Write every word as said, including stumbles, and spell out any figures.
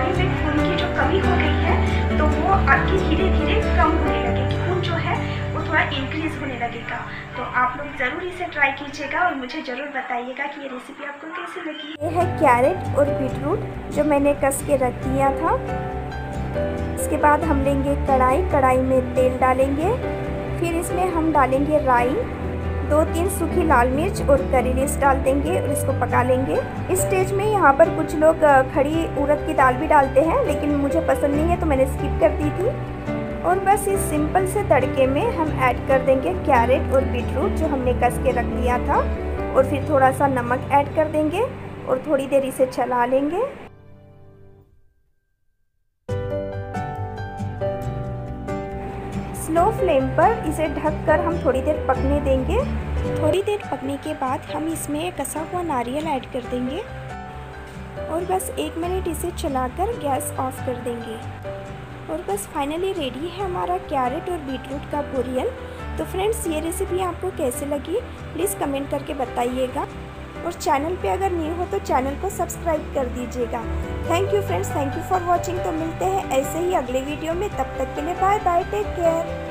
Body में खून की जो कमी हो गई है तो वो आपकी धीरे धीरे कम होने लगेगी, खून जो है वो थोड़ा इंक्रीज होने लगेगा। तो आप लोग ज़रूर इसे ट्राई कीजिएगा और मुझे ज़रूर बताइएगा कि ये रेसिपी आपको कैसी लगी। ये है कैरेट और बीटरूट जो मैंने कस के रख दिया था। इसके बाद हम लेंगे कढ़ाई, कढ़ाई में तेल डालेंगे, फिर इसमें हम डालेंगे राई, दो तीन सूखी लाल मिर्च और करी लीव्स डाल देंगे और इसको पका लेंगे। इस स्टेज में यहाँ पर कुछ लोग खड़ी उड़द की दाल भी डालते हैं, लेकिन मुझे पसंद नहीं है तो मैंने स्किप कर दी थी। और बस इस सिंपल से तड़के में हम ऐड कर देंगे कैरेट और बीटरूट जो हमने कस के रख लिया था, और फिर थोड़ा सा नमक ऐड कर देंगे और थोड़ी देर इसे चला लेंगे। स्लो फ्लेम पर इसे ढककर हम थोड़ी देर पकने देंगे। थोड़ी देर पकने के बाद हम इसमें कसा हुआ नारियल ऐड कर देंगे और बस एक मिनट इसे चलाकर गैस ऑफ कर देंगे। और बस फाइनली रेडी है हमारा कैरेट और बीटरूट का बोरियल। तो फ्रेंड्स, ये रेसिपी आपको कैसे लगी प्लीज़ कमेंट करके बताइएगा, और चैनल पे अगर न्यू हो तो चैनल को सब्सक्राइब कर दीजिएगा। Thank you friends, thank you for watching. तो मिलते हैं ऐसे ही अगले वीडियो में, तब तक के लिए बाय बाय, टेक केयर।